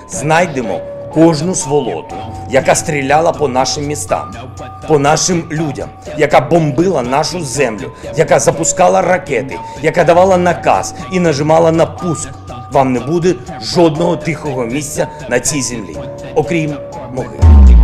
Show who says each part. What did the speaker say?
Speaker 1: знайдемо кожну сволоту, яка стріляла по нашим містам, по нашим людям, яка бомбила нашу землю, яка запускала ракети, яка давала наказ і нажимала на пуск. Вам не буде жодного тихого місця на цій землі, окрім могили.